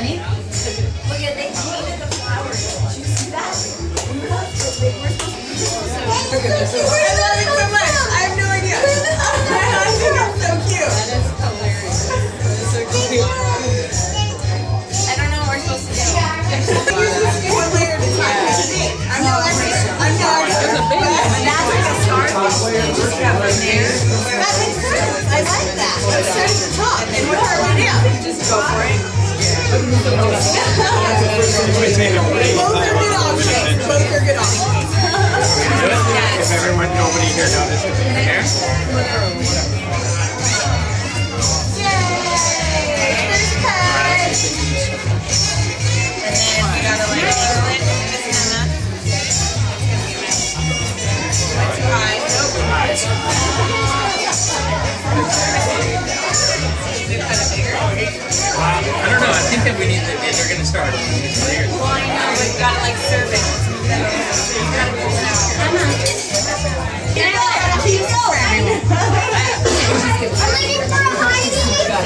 honey. Look at, they painted the flowers. Did you see that? They were supposed to be I love it so much. I have no idea. I think it's so cute. That is hilarious. That is so cute. I don't know what we're supposed to do. One layer at a time. I'm no expert. I'm no expert. But that's like a start. You just have one there. That makes sense. I like that. Let's start at the top and work our way down. Just go for it. Both are good options. Both are good options. If everyone, nobody here noticed the hair. And then you gotta like angle it. Miss Emma. I don't know. I think that we need to. They're going to start. Well, I know, but you gotta like serve it. You gotta pull it out. Emma. Keep going. I'm looking for a Heidi. Got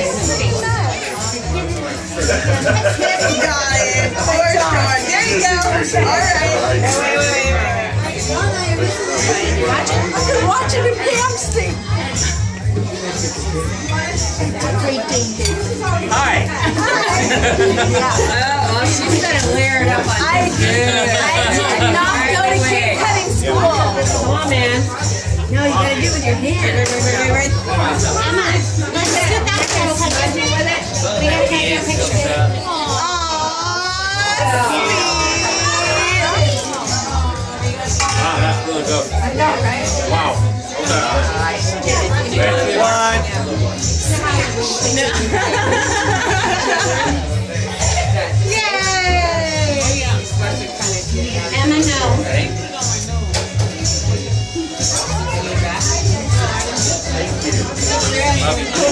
it. For sure. There you go. All right. Wait. I can watch it in hamstring. Hi. Oh, she's gonna layer it up on I did not go to cake cutting school. Come on, man. No, you gotta do it with your hand. Right. Emma, let's do that again. We gotta take your picture. Wow, that's really good. I know, right? Wow. Yay! Emma, no. Ready?